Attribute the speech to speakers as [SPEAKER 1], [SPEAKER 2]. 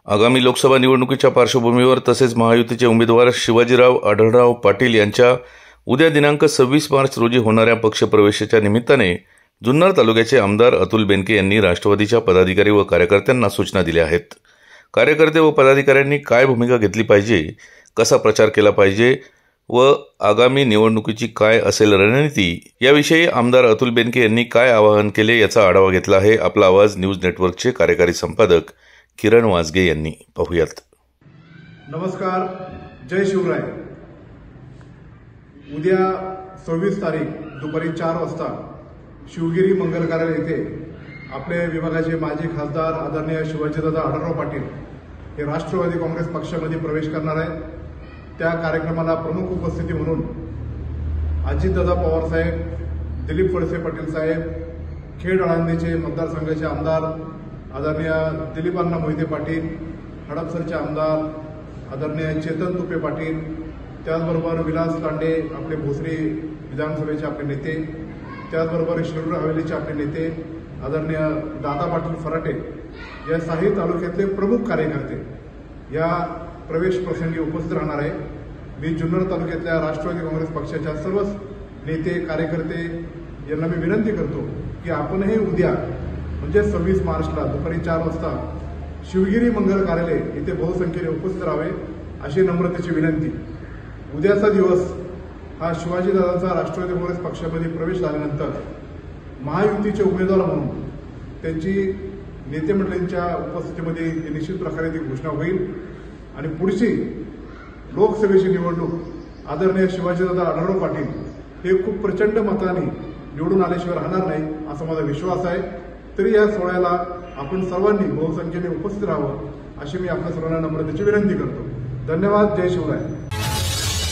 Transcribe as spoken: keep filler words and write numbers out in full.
[SPEAKER 1] आगामी लोकसभा निवडणुकीच्या पार्श्वभूमीवर तसेच महायुतीचे उमेदवार शिवाजीराव आढळराव पाटील यांच्या उद्या दिनांक सव्वीस मार्च रोजी होणाऱ्या पक्षप्रवेशाच्या निमित्ताने जुन्नर तालुक्याचे आमदार अतुल बेनके यांनी राष्ट्रवादीच्या पदाधिकारी व कार्यकर्त्यांना सूचना दिल्या आहेत। कार्यकर्ते व पदाधिकाऱ्यांनी काय भूमिका घेतली पाहिजे, कसा प्रचार केला पाहिजे व आगामी निवडणुकीची काय असेल रणनीती याविषयी आमदार अतुल बेनके यांनी काय आवाहन केले याचा आढावा घेतला आहे। आपला आवाज न्यूज नेटवर्कचे कार्यकारी संपादक किरण वाजगे यांनी पाहुयात।
[SPEAKER 2] नमस्कार, जय शिवराय। उद्या सव्वीस तारीख दुपारी चार वाजता शिवगिरी मंगल कार्यालय येथे आपले विभागाचे माजी खासदार आदरणीय शिवाजीदादा आढळराव पाटील हे राष्ट्रवादी काँग्रेस पक्षामध्ये प्रवेश करणार आहेत। त्या कार्यक्रमाला प्रमुख उपस्थिती म्हणून अजितदादा पवार साहेब, दिलीप वळसे पाटील साहेब, खेड आळंदीचे मतदारसंघाचे आमदार आदरणीय दिलीपांना मोहिते पाटील, हडपसरचे आमदार आदरणीय चेतन तुपे पाटील, त्याचबरोबर विलास लांडे आपले भोसरी विधानसभेचे आपले नेते, त्याचबरोबर शिरूर हवेलीचे आपले नेते आदरणीय दादा पाटील फराटे या साही तालुक्यातले प्रमुख कार्यकर्ते या प्रवेश प्रसंगी उपस्थित राहणार आहे। मी जुन्नर तालुक्यातल्या राष्ट्रवादी काँग्रेस पक्षाच्या सर्वच नेते कार्यकर्ते यांना मी विनंती करतो की आपणही उद्या म्हणजे सव्वीस मार्चला दुपारी चार वाजता शिवगिरी मंगल कार्यालय इथे बहुसंख्येने उपस्थित राहावे अशी नम्रतेची विनंती। उद्याचा दिवस हा शिवाजीदादांचा राष्ट्रवादी काँग्रेस पक्षामध्ये प्रवेश झाल्यानंतर महायुतीचे उमेदवार म्हणून त्यांची नेते मंडळींच्या उपस्थितीमध्ये निश्चित प्रकारे ती घोषणा होईल आणि पुढची लोकसभेची निवडणूक आदरणीय शिवाजीदादा आढळराव पाटील हे खूप प्रचंड मताने निवडून आल्याशिवाय राहणार नाही असा माझा विश्वास आहे। तरी या सोहळ्याला आपण सर्वांनी बहुसंख्येने उपस्थित राहावं अशी मी आपल्या सर्वांना नम्रतेची विनंती करतो। धन्यवाद, जय शिवराय।